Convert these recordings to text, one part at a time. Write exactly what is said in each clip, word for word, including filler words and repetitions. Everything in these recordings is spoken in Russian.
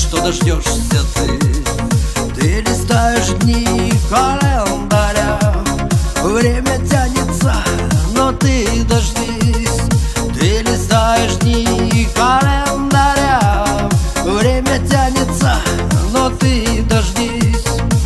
что дождешься ты. Ты листаешь дни календаря, время тянется, но ты дождись. Ты листаешь дни календаря, время тянется, но ты дождись.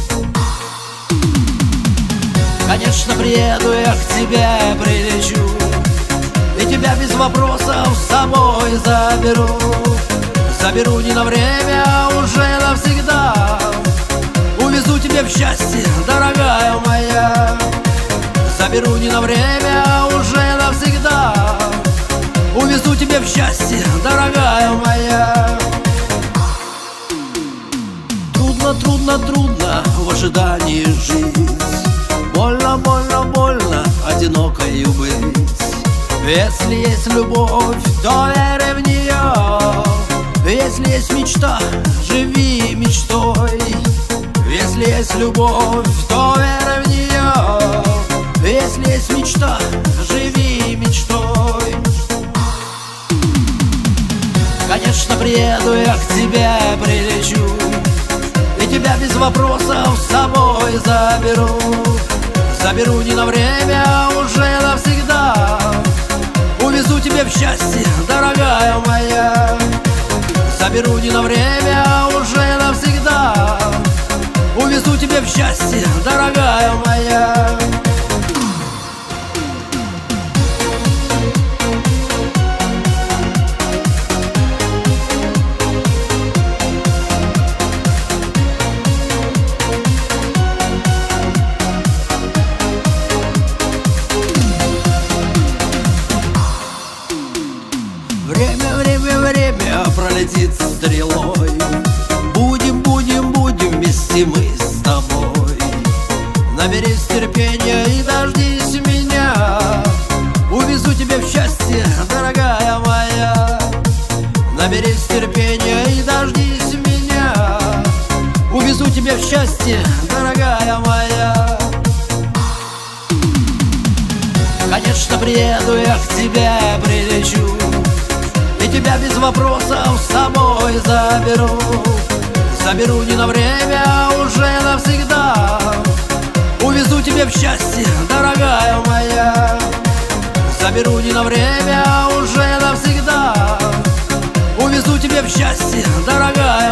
Конечно, приеду я к тебе, прилечу, и тебя без вопросов с собой заберу. Заберу не на время, а уже навсегда. Увезу тебя в счастье, дорогая моя. Заберу не на время, а уже навсегда. Увезу тебя в счастье, дорогая моя. Трудно, трудно, трудно в ожидании жить. Больно, больно, больно одинокою быть. Если есть любовь, то верь в нее. Если есть мечта, живи мечтой. Если есть любовь, то верь в нее. Если есть мечта, живи мечтой. Конечно, приеду я к тебе, прилечу, и тебя без вопросов с собой заберу. Заберу не на время, а уже навсегда. Увезу тебя в счастье, дорогая моя. Заберу не на время, а уже навсегда. Увезу тебя в счастье, дорогая моя. Время, время, время пролетит стрелой. Будем, будем, будем вместе мы с тобой. Наберись терпения и дождись меня. Увезу тебя в счастье, дорогая моя. Наберись терпения и дождись меня. Увезу тебя в счастье, дорогая моя. Конечно, приеду я к тебе, прилечу, и тебя без вопросов с собой заберу. Заберу не на время, а уже навсегда. Увезу тебя в счастье, дорогая моя. Заберу не на время, а уже навсегда. Увезу тебя в счастье, дорогая